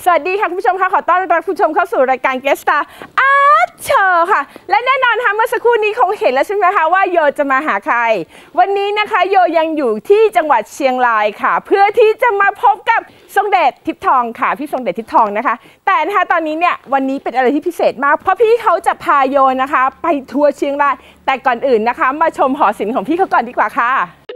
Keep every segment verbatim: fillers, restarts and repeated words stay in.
สวัสดีค่ะคุณผู้ชมค่ะขอต้อนรับคุณผู้ชมเข้าสู่รายการ Guest Star Art Show ค่ะและแน่นอนค่ะเมื่อสักครู่นี้คงเห็นแล้วใช่ไหมคะว่าโยจะมาหาใครวันนี้นะคะโยยังอยู่ที่จังหวัดเชียงรายค่ะเพื่อที่จะมาพบกับทรงเดชทิพย์ทองค่ะพี่ทรงเดชทิพย์ทองนะคะแต่นะคะตอนนี้เนี่ยวันนี้เป็นอะไรที่พิเศษมากเพราะพี่เขาจะพาโยนะคะไปทัวร์เชียงรายแต่ก่อนอื่นนะคะมาชมหอศิลป์ของพี่เขาก่อนดีกว่าค่ะ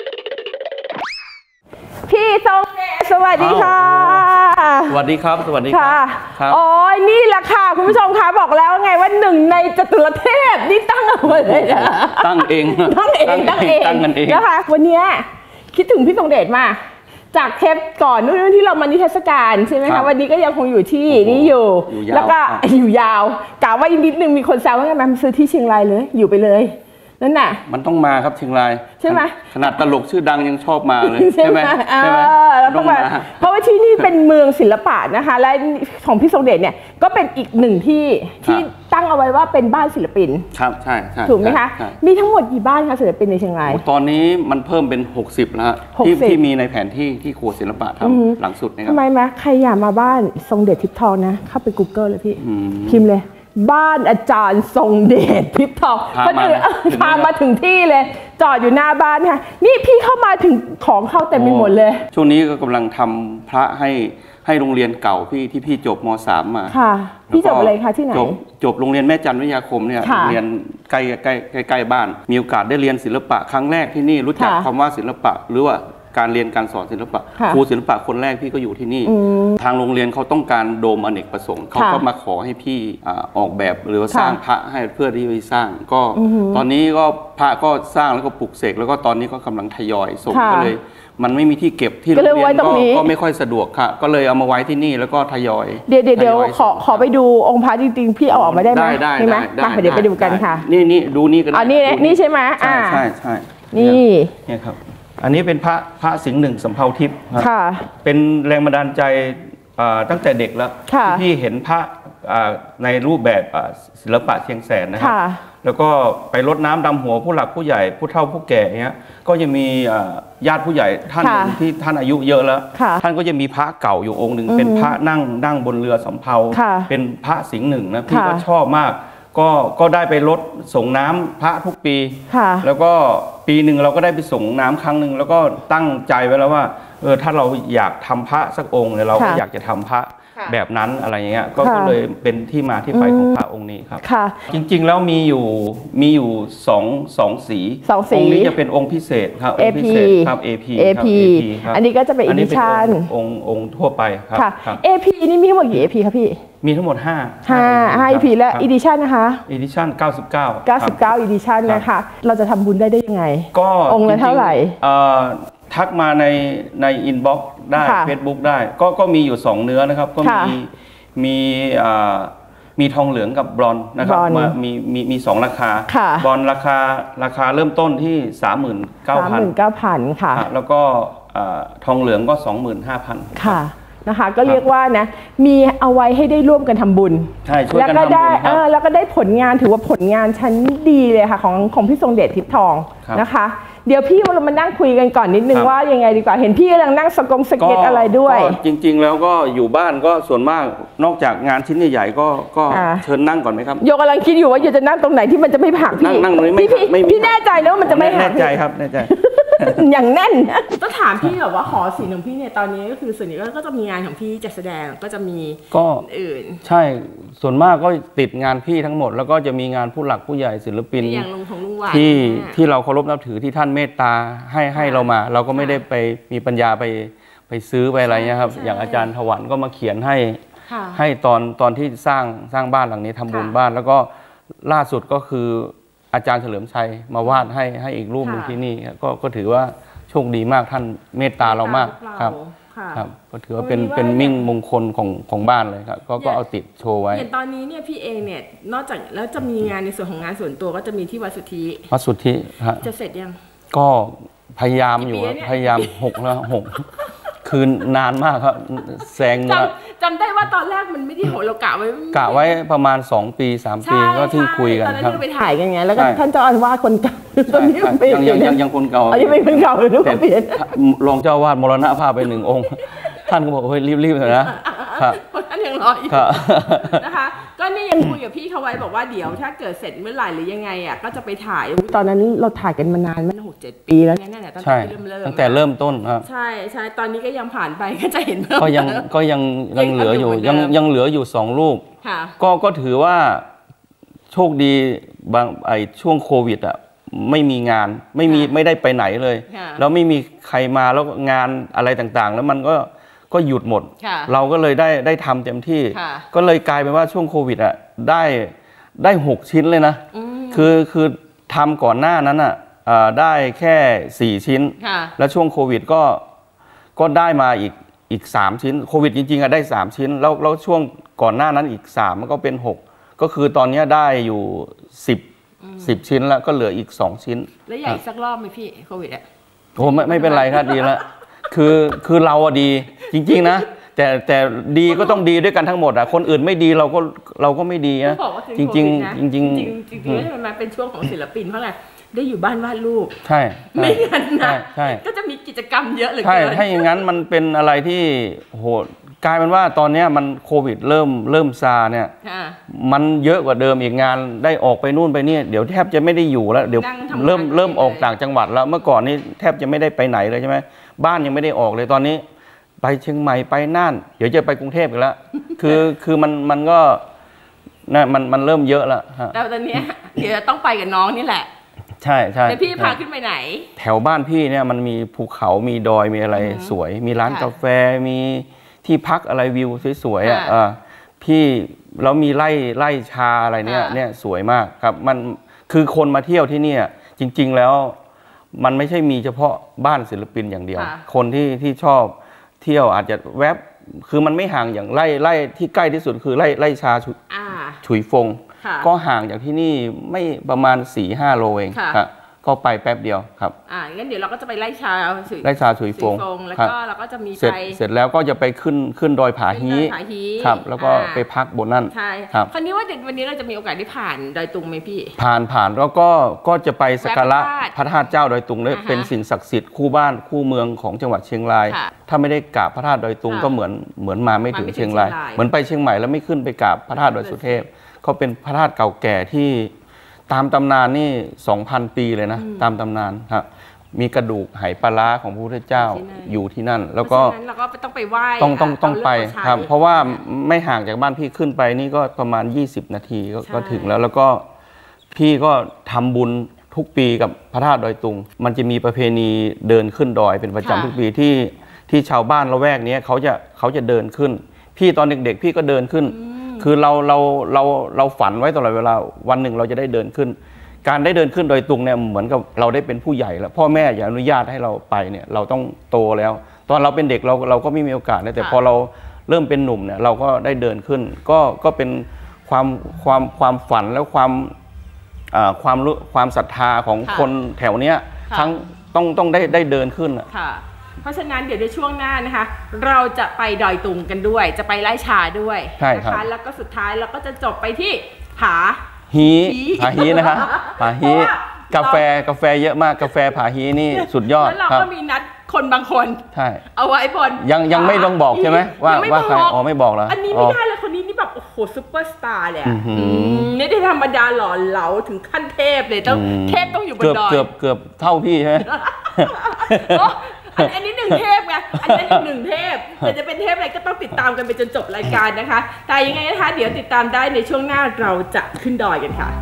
พี่ทรงเดชสวัสดีค่ะสวัสดีครับสวัสดีครับโอ้ยนี่แหละค่ะคุณผู้ชมคะบอกแล้วไงว่าหนึ่งในจตุรเทพนี่ตั้งเอาไว้เลยนะตั้งเองตั้งเองตั้งเองตั้งกันเองนะคะวันนี้คิดถึงพี่ทรงเดชมากจากเทปก่อนนู่นที่เรามานิทรรศการใช่ไหมคะวันนี้ก็ยังคงอยู่ที่นี่อยู่แล้วก็อยู่ยาวกะว่าอีกนิดนึงมีคนแซวว่าไงมาซื้อที่เชียงรายเลยอยู่ไปเลยนั่นน่ะมันต้องมาครับเชียงรายใช่ไหมขนาดตลกชื่อดังยังชอบมาเลยใช่ไหมใช่ไหมต้องมาเพราะว่าที่นี่เป็นเมืองศิลปะนะคะและของพี่ทรงเดชเนี่ยก็เป็นอีกหนึ่งที่ที่ตั้งเอาไว้ว่าเป็นบ้านศิลปินครับใช่ถูกไหมคะมีทั้งหมดกี่บ้านคะศิลปินในเชียงรายตอนนี้มันเพิ่มเป็นหกสิบแล้วที่ที่มีในแผนที่ที่ครัวศิลปะทำหลังสุดนะครับทำไมไหมใครอยากมาบ้านทรงเดชทิพย์ทองนะเข้าไป Google เลยพี่พิมพ์เลยบ้านอาจารย์ทรงเดชทิพย์ทองก็คือพามาถึงที่เลยจอดอยู่หน้าบ้านค่ะนี่พี่เข้ามาถึงของเข้าเต็มไปหมดเลยช่วงนี้ก็กำลังทำพระให้ให้โรงเรียนเก่าพี่ที่พี่จบม.สาม มาค่ะพี่จบอะไรคะที่ไหนจบจบโรงเรียนแม่จันวิทยาคมเนี่ยโรงเรียนใกล้ใกล้ใกล้บ้านมีโอกาสได้เรียนศิลปะครั้งแรกที่นี่รู้จักคำว่าศิลปะหรือว่าการเรียนการสอนศิลปะครูศิลปะคนแรกพี่ก็อยู่ที่นี่ทางโรงเรียนเขาต้องการโดมอเนกประสงค์เขาก็มาขอให้พี่ออกแบบหรือว่าสร้างพระให้เพื่อที่จะสร้างก็ตอนนี้ก็พระก็สร้างแล้วก็ปลุกเสกแล้วก็ตอนนี้ก็กำลังทยอยส่งก็เลยมันไม่มีที่เก็บที่โรงเรียนก็ไม่ค่อยสะดวกค่ะก็เลยเอามาไว้ที่นี่แล้วก็ทยอยเดี๋ยวเดี๋ยวขอขอไปดูองค์พระจริงๆพี่เอาออกมาได้ไหมได้ได้ได้เดี๋ยวไปดูกันค่ะนี่นี่ดูนี่กันอ๋อนี่นี่ใช่ไหมใช่ใช่ใช่นี่เนี่ยครับอันนี้เป็นพระพระสิงห์หนึ่งสำเภาทิพย์ครับเป็นแรงบันดาลใจตั้งแต่เด็กแล้วที่เห็นพระในรูปแบบศิลปะเชียงแสนนะครับแล้วก็ไปรดน้ำดำหัวผู้หลักผู้ใหญ่ผู้เฒ่าผู้แก่เนี้ยก็จะมีญาติผู้ใหญ่ท่านที่ท่านอายุเยอะแล้วท่านก็จะมีพระเก่าอยู่องค์หนึ่งเป็นพระนั่งนั่งบนเรือสำเภาเป็นพระสิงห์หนึ่งนะพี่ก็ชอบมากก็ก็ได้ไปรดส่งน้ำพระทุกปีแล้วก็ปีหนึ่งเราก็ได้ไปส่งน้ำครั้งหนึ่งแล้วก็ตั้งใจไว้แล้วว่าเออถ้าเราอยากทำพระสักองค์เนี่ยเราก็อยากจะทำพระแบบนั้นอะไรอย่างเงี้ยก็เลยเป็นที่มาที่ไปของพระองค์นี้ครับจริงๆแล้วมีอยู่มีอยู่สองสองสีองค์นี้จะเป็นองค์พิเศษครับองค์พิเศษครับ เอ พีอันนี้ก็จะเป็นอีดิชั่นองค์องค์ทั่วไปครับเอ พี นี่มีทั้งหมดกี่ เอ พี ครับพี่มีทั้งหมดห้าห้า ห้า เอ พี และอีดิชั่นนะคะอีดิชั่นเก้าสิบเก้าเก้าสิบเก้าอีดิชั่นนะคะเราจะทำบุญได้ได้ยังไงก็องค์ละเท่าไหร่ทักมาในในอินบ็อกซ์ได้ Facebook ได้ก็ก็มีอยู่สองเนื้อนะครับก็มีมีมีทองเหลืองกับบรอนซ์นะครับมีมีมีสองราคาบรอนซ์ราคาราคาเริ่มต้นที่ สามหมื่นเก้าพันสามหมื่นเก้าพัน ค่ะแล้วก็ทองเหลืองก็ สองหมื่นห้าพันค่ะนะคะก็เรียกว่านะมีเอาไว้ให้ได้ร่วมกันทำบุญใช่ช่วยกันทำบุญครับแล้วก็ได้ผลงานถือว่าผลงานชั้นดีเลยค่ะของของพี่ทรงเดชทิพย์ทองนะคะเดี๋ยวพี่เรามานั่งคุยกันก่อนนิดนึงว่ายังไงดีกว่าเห็นพี่กำลังนั่งสกงสเก็ตอะไรด้วยจริงๆแล้วก็อยู่บ้านก็ส่วนมากนอกจากงานชิ้นใหญ่ๆก็ก็เชิญนั่งก่อนไหมครับโยกำลังคิดอยู่ว่าโยจะนั่งตรงไหนที่มันจะไม่หักพี่นั่งตรงนี้ไม่พี่แน่ใจนะว่ามันจะไม่หักแน่ใจครับแน่ใจอย่างแน่นต้องถามพี่แบบว่าหอศิลป์ของพี่เนี่ยตอนนี้ก็คือส่วนใหญ่ก็จะมีงานของพี่จัดแสดงก็จะมีก็อื่นใช่ส่วนมากก็ติดงานพี่ทั้งหมดแล้วก็จะมีงานผู้หลักผู้ใหญ่ศิลปินที่ที่เราเคารพนับถือที่ท่านเมตตาให้ให้เรามาเราก็ไม่ได้ไปมีปัญญาไปไปซื้อไปอะไรเงี้ยครับอย่างอาจารย์ถวันก็มาเขียนให้ให้ตอนตอนที่สร้างสร้างบ้านหลังนี้ทำบุญบ้านแล้วก็ล่าสุดก็คืออาจารย์เฉลิมชัยมาวาดให้ให้อีกรูปหนึ่งที่นี่ก็ก็ถือว่าโชคดีมากท่านเมตตาเรามากครับครับก็ถือว่าเป็นเป็นมิ่งมงคลของของบ้านเลยครับก็ก็เอาติดโชว์ไว้อย่างตอนนี้เนี่ยพี่เองเนี่ยนอกจากแล้วจะมีงานในส่วนของงานส่วนตัวก็จะมีที่วัดสุทธิวัดสุทธิจะเสร็จยังก็พยายามอยู่พยายามหกแล้วหกคือนานมากครับแซงจำได้ว่าตอนแรกมันไม่ได้โหเรากะไว้กะไว้ประมาณสองปีสามปีก็ที่คุยกันครับไปถ่ายกันไงแล้วก็ท่านเจ้าอาวาสคนเก่าตอนนี้ยังยังยังคนเก่าอันนี้เป็นคนเก่าเลยทุกคนเปลี่ยนรองเจ้าอาวาสมรณภาพไปหนึ่งองค์ท่านก็บอกเฮ้ยรีบๆเถอะนะครับท่านยังรออยู่นะคะก็นี่ยังคุยกับพี่เขาไว้บอกว่าเดี๋ยวถ้าเกิดเสร็จเมื่อไหร่หรือยังไงอ่ะก็จะไปถ่ายตอนนั้นเราถ่ายกันมานานมันหกเจ็ดปีแล้วเนี่ยตั้งแต่เริ่มเริ่มตั้งแต่เริ่มต้นครับใช่ใช่ตอนนี้ก็ยังผ่านไปก็จะเห็นเพิ่มก็ยังก็ยังยังเหลืออยู่ยังยังเหลืออยู่สองรูปก็ก็ถือว่าโชคดีบางไอช่วงโควิดอ่ะไม่มีงานไม่มีไม่ได้ไปไหนเลยแล้วไม่มีใครมาแล้วงานอะไรต่างๆแล้วมันก็ก็หยุดหมดเราก็เลยได้ได้ทำเต็มที่ก็เลยกลายเป็นว่าช่วงโควิดอ่ะได้ได้หกชิ้นเลยนะคือคือทำก่อนหน้านั้นอ่ะได้แค่สี่ชิ้นแล้วช่วงโควิดก็ก็ได้มาอีกอีกสามชิ้นโควิดจริงๆอ่ะได้สามชิ้นแล้วแล้วช่วงก่อนหน้านั้นอีกสามมันก็เป็นหกก็คือตอนนี้ได้อยู่สิบสิบชิ้นแล้วก็เหลืออีกสองชิ้นแล้วใหญ่สักรอบไหมพี่โควิดอ่ะโอ้ไม่ไม่เป็นไรครับดีแล้วคือคือเราอะดีจริงๆนะแต่แต่ดีก็ต้องดีด้วยกันทั้งหมดอะคนอื่นไม่ดีเราก็เราก็ไม่ดีนะจริงจริงจริงจริงจริงๆมันเป็นช่วงของศิลปินเพราะอะไรได้อยู่บ้านวาดรูปใช่ไม่งั้นนะก็จะมีกิจกรรมเยอะเลยใช่ถ้าอย่างนั้นมันเป็นอะไรที่โหกลายเป็นว่าตอนนี้มันโควิดเริ่มเริ่มซาเนี่ยมันเยอะกว่าเดิมอีกงานได้ออกไปนู่นไปนี่เดี๋ยวแทบจะไม่ได้อยู่แล้วเดี๋ยวเริ่มเริ่มออกต่างจังหวัดแล้วเมื่อก่อนนี้แทบจะไม่ได้ไปไหนเลยใช่ไหมบ้านยังไม่ได้ออกเลยตอนนี้ไปเชียงใหม่ไปน่านเดี๋ยวจะไปกรุงเทพอีกแล้วคือคือมันมันก็นะมันมันเริ่มเยอะแล้วแต่ตอนนี้เดี๋ยวต้องไปกับน้องนี่แหละใช่ใช่แต่พี่พาขึ้นไปไหนแถวบ้านพี่เนี่ยมันมีภูเขามีดอยมีอะไรสวยมีร้านกาแฟมีที่พักอะไรวิวสวยๆอ่ะพี่แล้วมีไร่ไร่ชาอะไรเนี่ยเนี่ยสวยมากครับมันคือคนมาเที่ยวที่นี่จริงๆแล้วมันไม่ใช่มีเฉพาะบ้านศิลปินอย่างเดียวคนที่ที่ชอบเที่ยวอาจจะแวบคือมันไม่ห่างอย่างไร่ไร่ที่ใกล้ที่สุดคือไร่ไร่ชาฉุยฟงก็ห่างจากที่นี่ไม่ประมาณ สี่ห้า โลเองครับก็ไปแป๊บเดียวครับอ่างั้นเดี๋ยวเราก็จะไปไล่ชาไล่ชาฉุยฟงแล้วก็เราก็จะมีไปเสร็จแล้วก็จะไปขึ้นขึ้นดอยผาฮีครับแล้วก็ไปพักบนนั่นใช่ครับคราวนี้ว่าเด็กวันนี้เราจะมีโอกาสได้ผ่านดอยตุงไหมพี่ผ่านผ่านแล้วก็ก็จะไปสักการะพระธาตุเจ้าดอยตุงเลยเป็นสิ่งศักดิ์สิทธิ์คู่บ้านคู่เมืองของจังหวัดเชียงรายถ้าไม่ได้กราบพระธาตุดอยตุงก็เหมือนเหมือนมาไม่ถึงเชียงรายเหมือนไปเชียงใหม่แล้วไม่ขึ้นไปกราบพระธาตุดอยสุเทพเขาเป็นพระธาตุเก่าแก่ที่ตามตำนานนี่ สองพัน ปีเลยนะตามตำนานครับมีกระดูกไหปลาร้าของพระพุทธเจ้าอยู่ที่นั่นแล้วก็เราก็ต้องไปไหว้ต้องต้องต้องไปครับเพราะว่าไม่ห่างจากบ้านพี่ขึ้นไปนี่ก็ประมาณยี่สิบนาทีก็ถึงแล้วแล้วก็พี่ก็ทำบุญทุกปีกับพระธาตุดอยตุงมันจะมีประเพณีเดินขึ้นดอยเป็นประจำทุกปีที่ที่ชาวบ้านละแวกนี้เขาจะเขาจะเดินขึ้นพี่ตอนเด็กๆพี่ก็เดินขึ้นคือเราเราเราเราฝันไว้ตลอดเวลาวันหนึ่งเราจะได้เดินขึ้นการได้เดินขึ้นดอยตุงเนี่ยเหมือนกับเราได้เป็นผู้ใหญ่แล้วพ่อแม่อย่าอนุญาตให้เราไปเนี่ยเราต้องโตแล้วตอนเราเป็นเด็กเราเราก็ไม่มีโอกาสนะแต่พอเราเริ่มเป็นหนุ่มเนี่ยเราก็ได้เดินขึ้นก็ก็เป็นความความความฝันแล้วความความรู้ความศรัทธาของคนแถวเนี้ยทั้งต้องต้องได้ได้เดินขึ้นเพราะฉะนั้นเดี๋ยวในช่วงหน้านะคะเราจะไปดอยตุงกันด้วยจะไปไล่ชาด้วยนะคะแล้วก็สุดท้ายเราก็จะจบไปที่ผาฮีผาฮีนะคะผาฮีกาแฟกาแฟเยอะมากกาแฟผาฮีนี่สุดยอดแล้วเราก็มีนัดคนบางคนใช่เอาไว้บนยังยังไม่ต้องบอกใช่ไหมว่าว่าใครอ๋อไม่บอกแล้วอันนี้ไม่ได้เลยคนนี้นี่แบบโอ้โหซุปเปอร์สตาร์เลยนี่ได้ธรรมดาหล่อเหลาถึงขั้นเทพเลยต้องเทพต้องอยู่บนดอยเกือบเกือบเท่าพี่ใช่ไหมอันนี้หนึ่งเทพไงอันนี้อีกหนึ่งเทพแต่จะเป็นเทพอะไรก็ต้องติดตามกันไปจนจบรายการนะคะแต่ยังไงนะคะเดี๋ยวติดตามได้ในช่วงหน้าเราจะขึ้นดอยกันค่ะ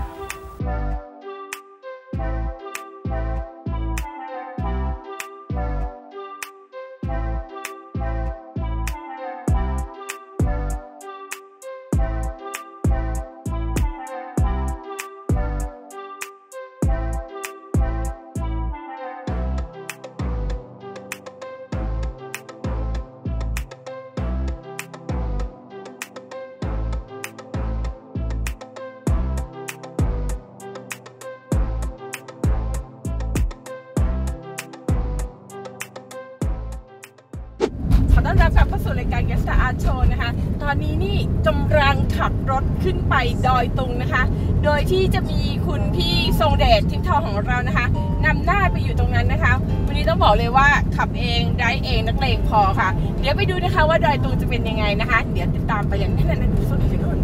ต้อนรับกลับเข้าสู่รายการ Guest Star Art Show นะคะตอนนี้นี่กำลังขับรถขึ้นไปดอยตุงนะคะโดยที่จะมีคุณพี่ทรงเดชทิพย์ทองของเรานะคะนำหน้าไปอยู่ตรงนั้นนะคะวันนี้ต้องบอกเลยว่าขับเองได้เองนักเลงพอค่ะเดี๋ยวไปดูนะคะว่าดอยตุงจะเป็นยังไงนะคะเดี๋ยวติดตามไปอย่างแน่นอนดูสุดที่นู่น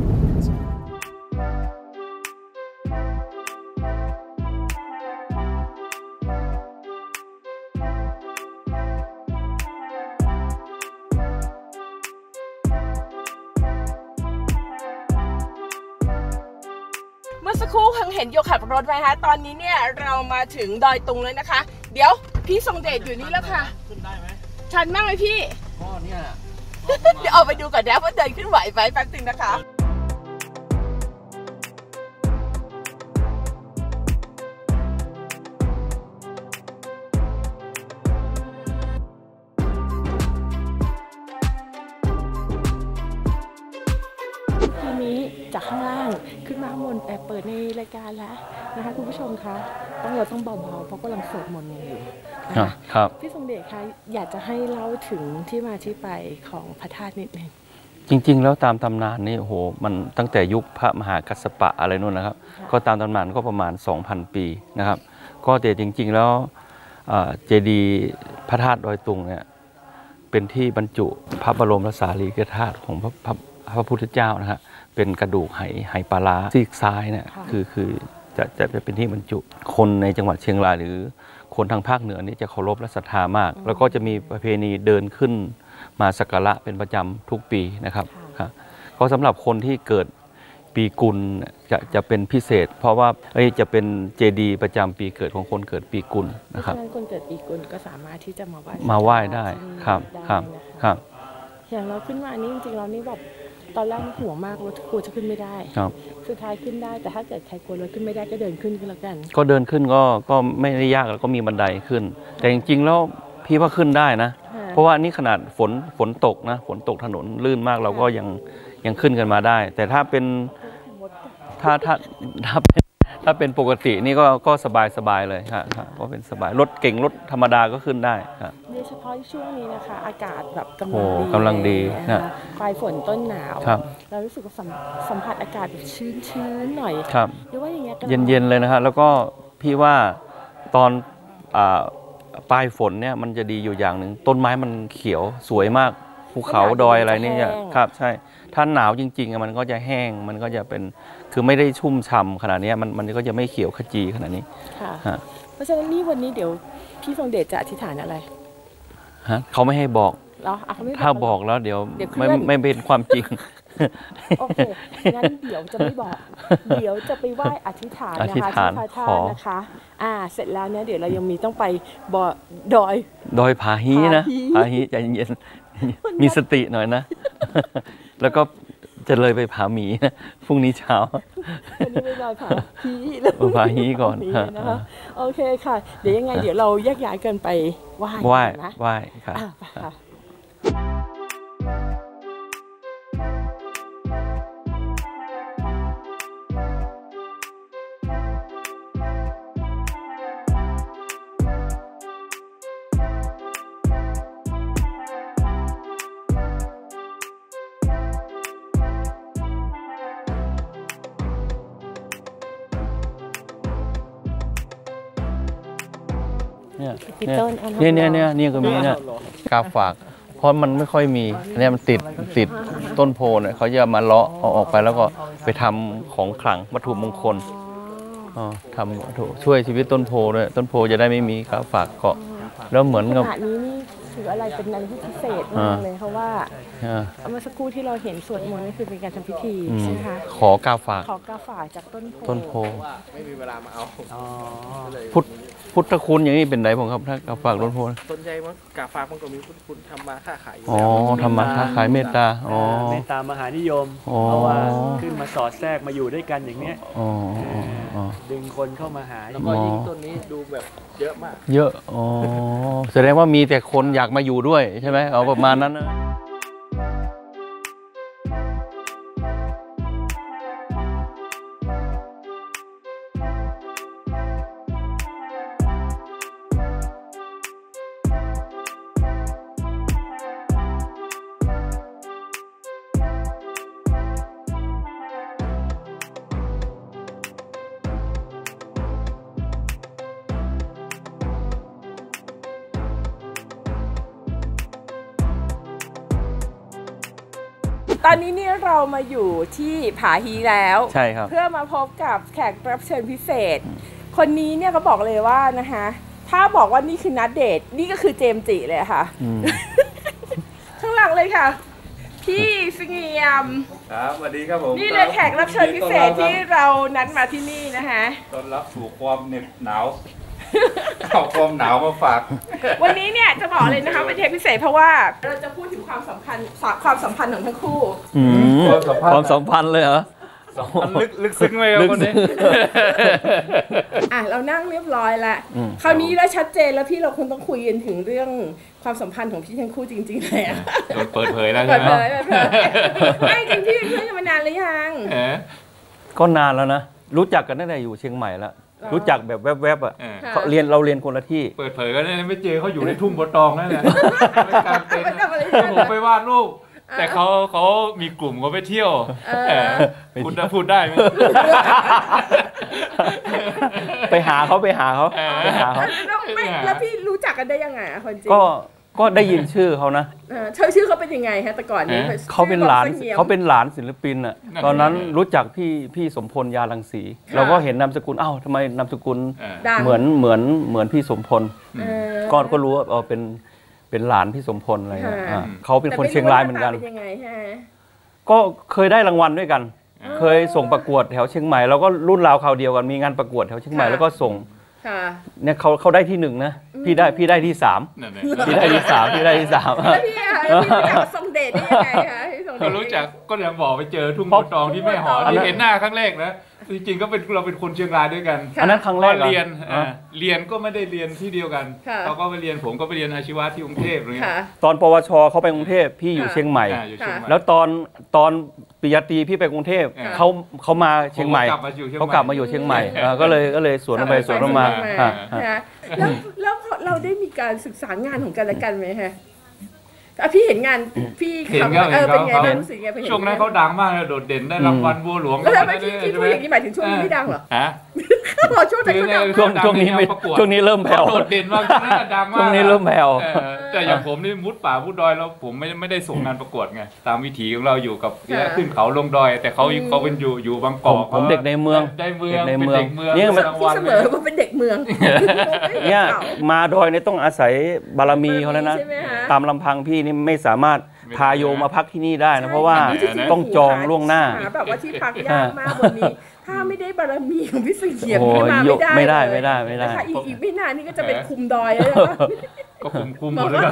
เมื่อสักครู่เพิ่งเห็นโยขับรถไว้คะตอนนี้เนี่ยเรามาถึงดอยตุงเลยนะคะเดี๋ยวพี่ทรงเดชอยู่นี่แล้วค่ะขึ้นได้ไหมชันมากเลยพี่อ๋อเนี่ยเดี๋ยวออกไปดูก่อนนะว่าเดินขึ้นไหวไหมแป๊บนึงนะคะทีนี้จากข้างล่างขึ้นมาข้างบนแอบเปิดในรายการแล้วนะคะคุณผู้ชมคะต้องเราต้องเบาๆเพราะกำลังสวดมนต์อยู่นะคะครับพี่ทรงเดชคะอยากจะให้เล่าถึงที่มาที่ไปของพระธาตุนิดนึงจริงๆแล้วตามตำนานนี่โอ้โหมันตั้งแต่ยุคพระมหากัสสปะอะไรนู่นนะครับก็ตามตำนานก็ประมาณ สองพัน ปีนะครับก็แต่จริงๆแล้วเจดีย์พระธาตุดอยตุงเนี่ยเป็นที่บรรจุพระบรมสารีริกธาตุของพระพระพุทธเจ้านะฮะเป็นกระดูกไหไหปลาร้าซีกซ้ายเนี่ยคือคือจะจะเป็นที่บรรจุคนในจังหวัดเชียงรายหรือคนทางภาคเหนือนี่จะเคารพและศรัทธามากแล้วก็จะมีประเพณีเดินขึ้นมาสักการะเป็นประจำทุกปีนะครับก็สำหรับคนที่เกิดปีกุลจะจะเป็นพิเศษเพราะว่าจะเป็นเจดีย์ประจำปีเกิดของคนเกิดปีกุลนะครับคนเกิดปีกุลก็สามารถที่จะมาไหว้มาไหว้ได้ครับครับครับอย่างเราขึ้นมานี่จริงๆเรานี่แบบตอนแรกห่วงมากรถกลัวจะขึ้นไม่ได้สุดท้ายขึ้นได้แต่ถ้าเกิดใครกลัวรถขึ้นไม่ได้ก็เดินขึ้นก็แล้วกันก็เดินขึ้นก็ก็ไม่ได้ยากแล้วก็มีบันไดขึ้นแต่จริงๆแล้วพี่ว่าขึ้นได้นะเพราะว่านี่ขนาดฝนฝนตกนะฝนตกถนนลื่นมากเราก็ยังยังขึ้นกันมาได้แต่ถ้าเป็นถ้าถ้าถ้าเป็นถ้าเป็นปกตินี่ก็ก็สบายสบายเลยครับก็เป็นสบายรถเก่งรถธรรมดาก็ขึ้นได้ครับโดยเฉพาะช่วงนี้นะคะอากาศแบบกำลังดีกำลังดีนะปลายฝนต้นหนาวเรารู้สึกว่าสัมผัสอากาศแบบชื้นๆหน่อยครับหรือว่าอย่างเงี้ยเย็นๆเลยนะฮะแล้วก็พี่ว่าตอนปลายฝนเนี่ยมันจะดีอยู่อย่างหนึ่งต้นไม้มันเขียวสวยมากภูเขาดอยอะไรนี่ครับใช่ถ้าหนาวจริงๆมันก็จะแห้งมันก็จะเป็นคือไม่ได้ชุ่มฉ่ำขนาดนี้มันมันก็จะไม่เขียวขจีขนาดนี้ค่ะเพราะฉะนั้นนี่วันนี้เดี๋ยวพี่ทรงเดชจะอธิษฐานอะไรฮะเขาไม่ให้บอกถ้าบอกแล้วเดี๋ยวไม่ไม่เป็นความจริงโอเคงั้นเดี๋ยวจะไม่บอกเดี๋ยวจะไปไหว้อธิษฐานนะคะที่พระธาตุนะคะอ่าเสร็จแล้วเนี่ยเดี๋ยวเรายังมีต้องไปบ่อดอยดอยผาฮีนะผาฮีใจเย็นมีสติหน่อยนะแล้วก็จะเลยไปผาหมีนะพรุ่งนี้เช้าวันนี้ไปดอยผาฮีแล้วผาฮีก่อนนะคะโอเคค่ะเดี๋ยวยังไงเดี๋ยวเราแยกย้ายกันไปไหว้ไหว้ไหว้ค่ะเนี่ยเนี่ยเนี่ยเนี่ยก็มีเนี่ยกาฝากเพราะมันไม่ค่อยมีเนี่ยมันติดติดต้นโพเนี่ยเขาจะมาเลาะเอาออกไปแล้วก็ไปทำของขลังวัตถุมงคลอ๋อทำวัตถุช่วยชีวิตต้นโพด้วยต้นโพจะได้ไม่มีกาฝากเกาะแล้วเหมือนกับขณะนี้นี่ถืออะไรเป็นอะไรที่พิเศษมากเลยเพราะว่าเมื่อสักครู่ที่เราเห็นสวดมนต์นี่คือเป็นการทำพิธีใช่ไหมคะขอกาฝากขอกาฝากจากต้นโพต้นโพไม่มีเวลามาเอาพุทธพุทธคุณอย่างนี้เป็นไหนผมครับถ้ากาฝากต้นโพสนใจมั้งกาฝากมันก็มีพุทธคุณทำมาค้าขายอ๋อทำมาค้าขายเมตตาอ๋อเมตตามหานิยมเพราะว่าขึ้นมาสอดแทรกมาอยู่ด้วยกันอย่างเนี้ยดึงคนเข้ามาหาแล้วก็ยิ่งต้นนี้ดูแบบเยอะมากเยอะอ๋อแสดงว่ามีแต่คนอยากมาอยู่ด้วยใช่ไหมเอาประมาณนั้นนะตอนนี้เนี่ยเรามาอยู่ที่ผาฮีแล้วใช่ครับเพื่อมาพบกับแขกรับเชิญพิเศษคนนี้เนี่ยเขาบอกเลยว่านะคะถ้าบอกว่านี่คือนัดเดทนี่ก็คือเจมส์จิเลยค่ะข้างหลังเลยค่ะพี่สงเงียมครับสวัสดีครับผมนี่เลยแขกรับเชิญพิเศษที่เรานัดมาที่นี่นะคะต้อนรับสู่ความเหน็บหนาวเอาความหนาวมาฝากวันนี้เนี่ยจะบอกเลยนะคะเป็นเทปพิเศษเพราะว่าเราจะพูดถึงความสัมพันธ์ความสัมพันธ์ของทั้งคู่ความสัมพันธ์เลยเหรอมันลึกลึกซึ้งไหมครับคนนี้อ่ะเรานั่งเรียบร้อยแล้วคราวนี้แล้วชัดเจนแล้วพี่เราคงต้องคุยกันถึงเรื่องความสัมพันธ์ของพี่ทั้งคู่จริงๆเลยอ่ะเปิดเผยแล้วใช่ไหมเปิดเผยเปิดเผยไม่จริงพี่เป็นเพื่อนกันมานานหรือยังก็นานแล้วนะรู้จักกันตั้งแต่อยู่เชียงใหม่แล้วรู้จักแบบแวบๆอ่ะเขาเรียนเราเรียนคนละที่เปิดเผยก็ได้ไม่เจอเขาอยู่ในทุ่งบัวตองนั่นแหละผมไปวาดรูปแต่เขาเขามีกลุ่มเขาไปเที่ยวคุณจะพูดได้ไหมไปหาเขาไปหาเขาไปหาเขาแล้วพี่รู้จักกันได้ยังไงคนจริงก็ก็ได้ยินชื่อเขานะชื่อชื่อเขาเป็นยังไงฮะแต่ก่อนนี้เขาเป็นหลานเขาเป็นหลานศิลปินอ่ะตอนนั้นรู้จักพี่พี่สมพลยาลังสีเราก็เห็นนามสกุลอ้าวทำไมนามสกุลเหมือนเหมือนเหมือนพี่สมพลก็ก็รู้ว่าเออเป็นเป็นหลานพี่สมพลอะไรเขาเป็นคนเชียงรายเหมือนกันก็เคยได้รางวัลด้วยกันเคยส่งประกวดแถวเชียงใหม่เราก็รุ่นราวคราวเดียวกันมีงานประกวดแถวเชียงใหม่แล้วก็ส่งเนี่ยเขาเขาได้ที่หนึ่งนะพี่ได้พี่ได้ที่สามพี่ได้ที่สามพี่ได้ที่สามพี่รู้จักทรงเดชได้ยังไงคะเขารู้จักก็ยังบอกไปเจอทุ่งบัวตองที่แม่หอที่เห็นหน้าครั้งแรกนะจริงๆก็เป็นเราเป็นคนเชียงรายด้วยกันอันนั้นครั้งแรกเรียนเรียนก็ไม่ได้เรียนที่เดียวกันเขาก็ไปเรียนผมก็ไปเรียนอาชีวะที่กรุงเทพอะไรเงี้ยตอนปวชเขาไปกรุงเทพพี่อยู่เชียงใหม่แล้วตอนตอนปริญญาตรีพี่ไปกรุงเทพเขาเขามาเชียงใหม่เขากลับมาอยู่เชียงใหม่ก็เลยก็เลยสวนไปสวนมาแล้วแล้วเราได้มีการศึกษางานของกันและกันไหมฮะพี่เห็นงานพี่เห็นเออเป็นไงบ้างรู้สึกไงช่วงนั้นเขาดังมากเลยโดดเด่นได้รางวัลบัวหลวงแล้วทำไมพี่พี่พูดอย่างนี้หมายถึงช่วงนี้ไม่ดังเหรอฮะช่วงไหนเขาดังช่วงช่วงนี้ไม่ช่วงนี้เริ่มแผ่วโดดเด่นมากช่วงนั้นดังมากช่วงนี้เริ่มแผ่วแต่อย่างผมนี่มุดป่ามุดดอยแล้วผมไม่ไม่ได้ส่งงานประกวดไงตามวิถีของเราอยู่กับขึ้นเขาลงดอยแต่เขาเขาเป็นอยู่อยู่บางกอกผมเด็กในเมืองได้เมืองเป็นเด็กเมืองนี่เสมอว่าเป็นเด็กเมืองเนี่ยมาดอยเนี่ยต้องอาศัยบารมีเขาแล้วนะตามลำพังพี่นี่ไม่สามารถพาโยมาพักที่นี่ได้นะเพราะว่าต้องจองล่วงหน้าแบบว่าที่พักยากมากบนนี้ถ้าไม่ได้บารมีของพี่เสถียรมาไม่ได้ไม่ได้ไม่ได้ไม่ได้อีกอีกไม่นานนี่ก็จะเป็นคุมดอยแล้วก็คุมคุมหมดเลย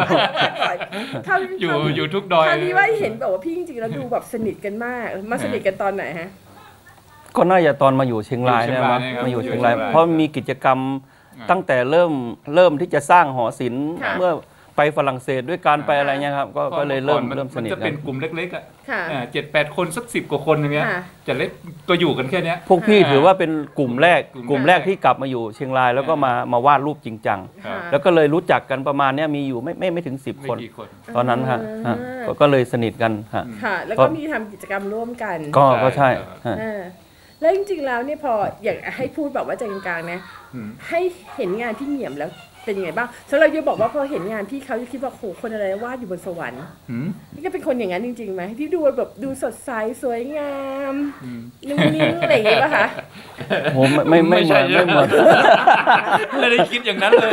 อยู่อยู่ทุกดอยคราวนี้ว่าเห็นแบบว่าพี่จริงๆแล้วดูแบบสนิทกันมากมาสนิทกันตอนไหนฮะก็น่าจะตอนมาอยู่เชียงรายเนี่ยมั้งมาอยู่เชียงรายเพราะมีกิจกรรมตั้งแต่เริ่มเริ่มที่จะสร้างหอศิลป์เมื่อไปฝรั่งเศสด้วยการไปอะไรเงี้ยครับก็เลยเริ่มเริ่มสนิทกันมันจะเป็นกลุ่มเล็กๆอ่ะเจ็ดแปดคนสักสิบกว่าคนอย่างเงี้ยจะเล็กก็อยู่กันแค่นี้พวกพี่ถือว่าเป็นกลุ่มแรกกลุ่มแรกที่กลับมาอยู่เชียงรายแล้วก็มามาวาดรูปจริงจังแล้วก็เลยรู้จักกันประมาณนี้มีอยู่ไม่ไม่ไม่ถึงสิบคนตอนนั้นฮะก็เลยสนิทกันค่ะแล้วก็มีทำกิจกรรมร่วมกันก็ก็ใช่แล้วจริงๆแล้วเนี่ยพออยากให้พูดแบบว่าใจกลางๆนะให้เห็นงานที่เหนียมแล้วเป็นยังไงบ้างสำหรับยูบอกว่าพอเห็นงานพี่เขาจะคิดว่าโหคนอะไรวาดอยู่บนสวรรค์นี่ก็เป็นคนอย่างนั้นจริงๆไหมที่ดูแบบดูสดใสสวยงามนุ่มนิ่งอะไรอย่างเงี้ยป่ะคะโหไม่ไม่เหมือนไม่เหมือนไม่ได้คิดอย่างนั้นเลย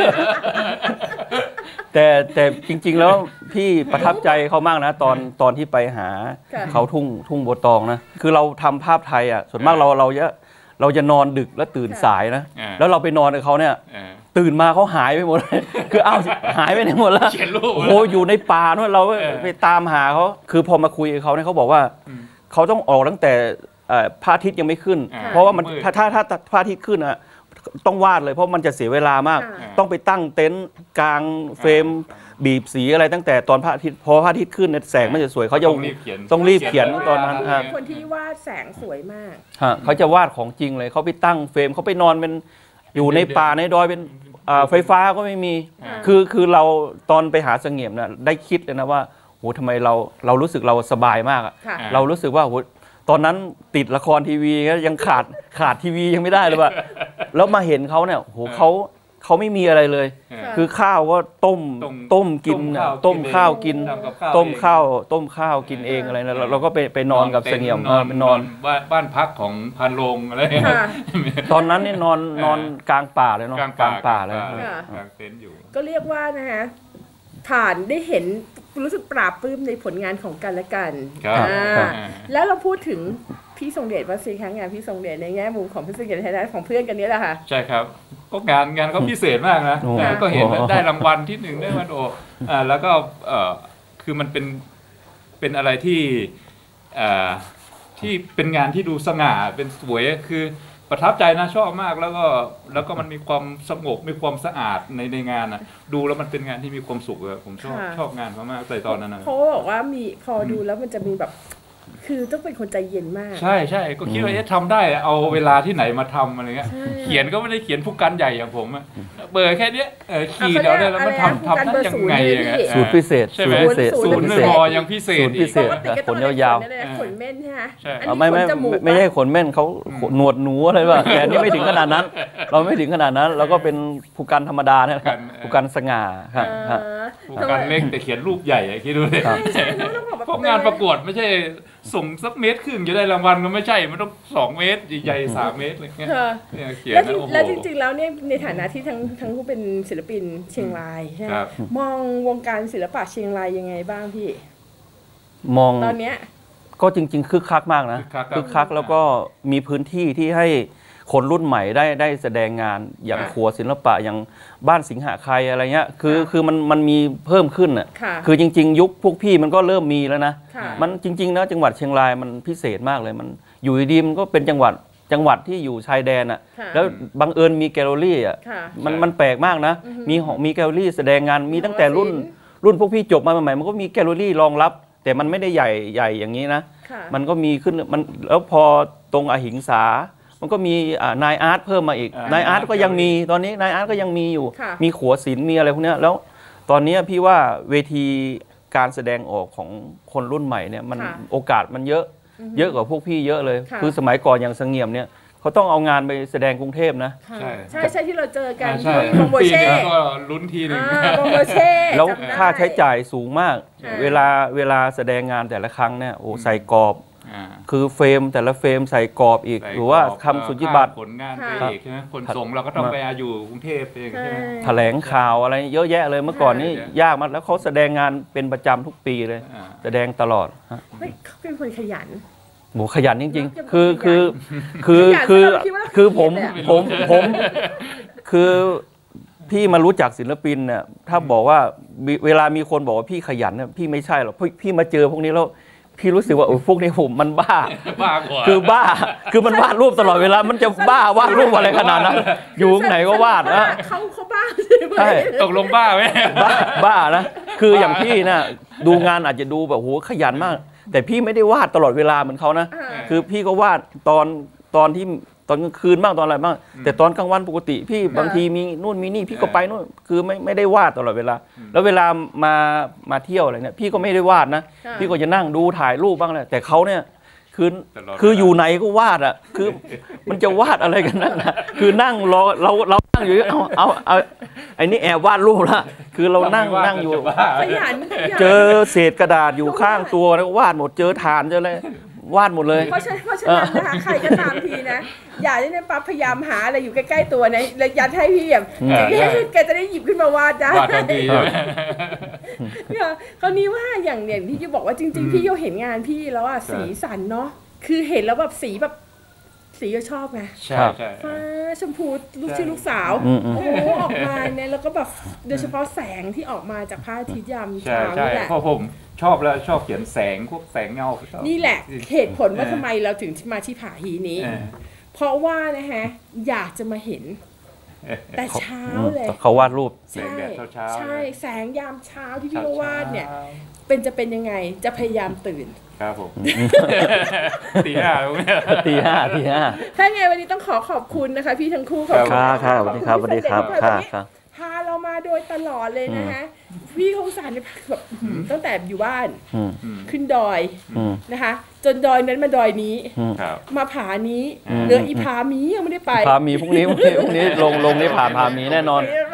แต่แต่จริงๆแล้วพี่ประทับใจเขามากนะตอนตอนที่ไปหาเขาทุ่งทุ่งบัวตองนะคือเราทำภาพไทยอ่ะส่วนมากเราเราจะเราจะนอนดึกแล้วตื่นสายนะแล้วเราไปนอนกับเขาเนี่ยตื่นมาเขาหายไปหมดเลยคืออ้าวหายไปไหนหมดแล้วโอ้โหอยู่ในป่านู่นเราไปตามหาเขาคือพอมาคุยกับเขาเนี่ยเขาบอกว่าเขาต้องออกตั้งแต่พระอาทิตย์ยังไม่ขึ้นเพราะว่ามันถ้าถ้าถ้าพระอาทิตย์ขึ้นอ่ะต้องวาดเลยเพราะมันจะเสียเวลามากต้องไปตั้งเต็นท์กลางเฟรมบีบสีอะไรตั้งแต่ตอนพระอาทิตย์พอพระอาทิตย์ขึ้นเนี่ยแสงมันจะสวยเขาจะต้องรีบเขียนตอนนั้นคนที่วาดแสงสวยมากเขาจะวาดของจริงเลยเขาไปตั้งเฟรมเขาไปนอนเป็นอยู่ในป่าในดอยเป็นไฟฟ้าก็ไม่มีคือคือเราตอนไปหาเสงี่ยมนะได้คิดเลยนะว่าโหทำไมเราเรารู้สึกเราสบายมากเรารู้สึกว่าโหตอนนั้นติดละครทีวียังขาดขาดทีวียังไม่ได้เลยว่ะแล้วมาเห็นเขาเนี่ยโหเขาเขาไม่มีอะไรเลยคือข้าวก็ต้มต้มกินต้มข้าวกินต้มข้าวต้มข้าวกินเองอะไรนะเราก็ไปไปนอนกับเสงี่ยมไปนอนบ้านพักของพันโรงอะไรตอนนั้นนี่นอนนอนกลางป่าเลยเนาะกลางป่าเลยกลางเต็นท์อยู่ก็เรียกว่านะฮะผ่านได้เห็นรู้สึกปราบปลื้มในผลงานของกันและกันแล้วเราพูดถึงพี่ทรงเดชว่าสิครั้งงานพี่ทรงเดชในแง่มุมของพี่ทรงเดชในฐานะของเพื่อนกันนี้แหละค่ะใช่ครับก็งานงานเขาพิเศษมากนะก็เห็นได้รางวัลที่หนึ่งได้วันโออ่าแล้วก็เอ่อคือมันเป็นเป็นอะไรที่อ่าที่เป็นงานที่ดูสง่าเป็นสวยคือประทับใจนะชอบมากแล้วก็แล้วก็มันมีความสงบมีความสะอาดในในงานนะดูแล้วมันเป็นงานที่มีความสุขเลยผมชอบชอบงานมากๆในตอนนั้นนะเพราะบอกว่ามีพอดูแล้วมันจะมีแบบคือต้องเป็นคนใจเย็นมากใช่ใช่ก็คิดว่าจะทำได้เอาเวลาที่ไหนมาทำอะไรเงี้ยเขียนก็ไม่ได้เขียนผู้กันใหญ่อย่างผมอะเบอร์แค่นี้ขีดแล้วแล้วมันทำทำได้ยังไงสูตรพิเศษใช่ไหมสูตรไม่พอยังพิเศษพิเศษขนยาวๆขนเม่นใช่ไหมไม่ไม่ไม่ใช่ขนเม่นเขาหนวดหนูอะไรแบบแต่นี่ไม่ถึงขนาดนั้น เราไม่ถึงขนาดนั้นเราก็เป็นผู้กันธรรมดาเนี่ยผู้กันสง่าผู้กันเล็กแต่เขียนรูปใหญ่คิดดูเลยเพราะงานประกวดไม่ใช่ส่งสักเมตรครึ่งจะได้รางวัลก็ไม่ใช่มันต้องสองเมตรใหญ่สามเมตรอะไรเงี้ยเขียนแล้วจริงๆแล้วเนี่ยในฐานะที่ทั้งทั้งผู้เป็นศิลปินเชียงรายใช่ไหมมองวงการศิลปะเชียงรายยังไงบ้างพี่มองตอนเนี้ยก็จริงๆคึกคักมากนะคึกคักแล้วก็มีพื้นที่ที่ให้คนรุ่นใหม่ได้ได้แสดงงานอย่างครัวศิลปะอย่างบ้านสิงหาใครอะไรเงี้ยคือคือมันมันมีเพิ่มขึ้นอ่ะคือจริงๆยุคพวกพี่มันก็เริ่มมีแล้วนะมันจริงๆนะจังหวัดเชียงรายมันพิเศษมากเลยมันอยู่ดีมันก็เป็นจังหวัดจังหวัดที่อยู่ชายแดนอ่ะแล้วบังเอิญมีแกลเลอรี่อ่ะมันมันแปลกมากนะมีมีแกลเลอรี่แสดงงานมีตั้งแต่รุ่นรุ่นพวกพี่จบมาใหม่ๆมันก็มีแกลเลอรี่รองรับแต่มันไม่ได้ใหญ่ใหญ่อย่างนี้นะมันก็มีขึ้นมันแล้วพอตรงอหิงสามันก็มีนายอาร์ตเพิ่มมาอีกนายอาร์ตก็ยังมีตอนนี้นายอาร์ตก็ยังมีอยู่มีขัวศิลป์มีอะไรพวกนี้แล้วตอนนี้พี่ว่าเวทีการแสดงออกของคนรุ่นใหม่เนี่ยมันโอกาสมันเยอะเยอะกว่าพวกพี่เยอะเลยคือสมัยก่อนอย่างเสงี่ยมเนี่ยเขาต้องเอางานไปแสดงกรุงเทพนะใช่ใช่ใช่ที่เราเจอกันที่บองโบเช่ก็ลุ้นทีหนึ่งบองโบเช่แล้วค่าใช้จ่ายสูงมากเวลาเวลาแสดงงานแต่ละครั้งเนี่ยโอ้ใส่กรอบคือเฟรมแต่ละเฟรมใส่กรอบอีกหรือว่าคำสุจิบัตรผลงานไปอีกใช่ไหมคนส่งเราก็ต้องไปอยู่กรุงเทพเองใช่ไหมแถลงข่าวอะไรเยอะแยะเลยเมื่อก่อนนี้ยากมากแล้วเขาแสดงงานเป็นประจำทุกปีเลยแสดงตลอดเขาเป็นคนขยันโหขยันจริงๆคือคือคือคือคือผมผมผมคือพี่มารู้จักศิลปินเนี่ยถ้าบอกว่าเวลามีคนบอกว่าพี่ขยันเนี่ยพี่ไม่ใช่หรอกพี่มาเจอพวกนี้แล้วพี่รู้สึกว่าพวกนี้ผมมันบ้าบ้ากว่าคือบ้าคือมันวาดรูปตลอดเวลามันจะบ้าวาดรูปอะไรขนาดนั้นอยู่ไหนก็วาดนะเขาเขาบ้าใช่ตกลงบ้าไหมบ้าบ้านะคืออย่างพี่นะดูงานอาจจะดูแบบโหขยันมากแต่พี่ไม่ได้วาดตลอดเวลาเหมือนเขานะคือพี่ก็วาดตอนตอนที่ตอนกลางคืนบ้างตอนอะไรบ้างแต่ตอนกลางวันปกติพี่บางทีมีนู่นมีนี่พี่ก็ไปนู่นคือไม่ไม่ได้วาดตลอดเวลาแล้วเวลามามาเที่ยวอะไรเนี่ยพี่ก็ไม่ได้วาดนะพี่ก็จะนั่งดูถ่ายรูปบ้างแหละแต่เขาเนี่ยคือคืออยู่ไหนก็วาดอ่ะคือมันจะวาดอะไรกันนั่นนะคือนั่งรอเราเรานั่งอยู่เอาเอาเอาไอ้นี่แอบวาดรูปละคือเรานั่งนั่งอยู่เจอเศษกระดาษอยู่ข้างตัวแล้ววาดหมดเจอฐานเจออะไรวาดหมดเลยเพราะฉะนั้นเพราะฉะนั้นนะคะใครก็ตามทีนะอย่าได้เนี่ยปั๊บพยายามหาอะไรอยู่ใกล้ๆตัวนะแล้วยัดให้พี่แบบแกจะได้หยิบขึ้นมาวาดได้วาดทันทีเนี่ยคราวนี้ว่าอย่างเนี่ยที่จะบอกว่าจริงๆพี่โยเห็นงานพี่แล้วอ่ะสีสันเนาะคือเห็นแล้วแบบสีแบบสีก็ชอบไงใช่ใช่ฟ้าชมพูลูกชื่อลูกสาวโอ้โหออกมาเนี่ยแล้วก็แบบโดยเฉพาะแสงที่ออกมาจากพระอาทิตย์ยามเช้านี่แหละเพราะผมชอบแล้วชอบเขียนแสงพวกแสงเงานี่แหละเหตุผลว่าทำไมเราถึงมาที่ผาฮีนี้เพราะว่านะฮะอยากจะมาเห็นแต่เช้าเลยเขาวาดรูปแสงแดดเช้าใช่แสงยามเช้าที่พี่วาดเนี่ยเป็นจะเป็นยังไงจะพยายามตื่นครับผมตีห้าตีห้าตีห้าถ้าไงวันนี้ต้องขอขอบคุณนะคะพี่ทั้งคู่ขอบคุณค่ะสวัสดีครับสวัสดีครับค่ะพาเรามาโดยตลอดเลยนะฮะพี่คงสารแบบตั้งแต่อยู่บ้านขึ้นดอยนะคะจนดอยนั้นมาดอยนี้มาผานี้เหลืออีผามียังไม่ได้ไปผามีพรุ่งนี้พรุ่งนี้พรุ่งนี้ลงลงนี่ผาผามีแน่นอนผา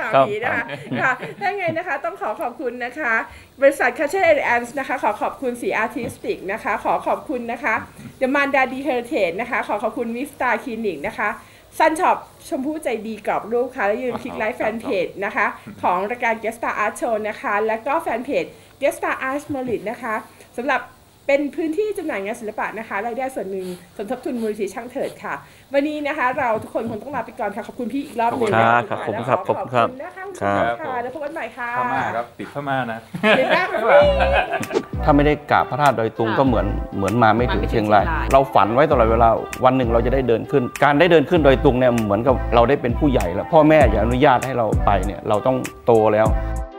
นี้นะคะค่ะได้ไงนะคะต้องขอขอบคุณนะคะบริษัท Culture Alliance นะคะขอขอบคุณสี Artistic นะคะขอขอบคุณนะคะ The Manda D Heritage นะคะขอขอบคุณ Vista Clinic นะคะซันช็อปชมพู่ใจดีกรอบรูปค่ะและยืนคลิกไลค์แฟนเพจนะคะของรายการ Guest Star Art Show นะคะแล้วก็แฟนเพจ Guest Star Art Merit นะคะสำหรับเป็นพื้นที่จำหน่ายงานศิลปะนะคะรายได้ส่วนหนึ่งสมทบทุนมูลนิธิช่างเถิดค่ะวันนี้นะคะเราทุกคนคงต้องลาไปก่อนค่ะขอบคุณพี่อีกรอบหนึ่งนะคะขอบคุณครับขอบคุณครับขอบคุณนะคะขอบคุณค่ะแล้วพบกันใหม่ค่ะพม่าครับติดพม่านะเดี๋ยวนะถ้าไม่ได้กราบพระธาตุดอยตุงค่ะก็เหมือนเหมือนมาไม่ถึงมาไม่ถึงเชียงรายเชียงรายเราฝันไว้ตลอดเวลาวันหนึ่งเราจะได้เดินขึ้น การได้เดินขึ้นดอยตุงเนี่ยเหมือนกับเราได้เป็นผู้ใหญ่แล้วพ่อแม่อย่าอนุญาตให้เราไปเนี่ยเราต้องโตแล้ว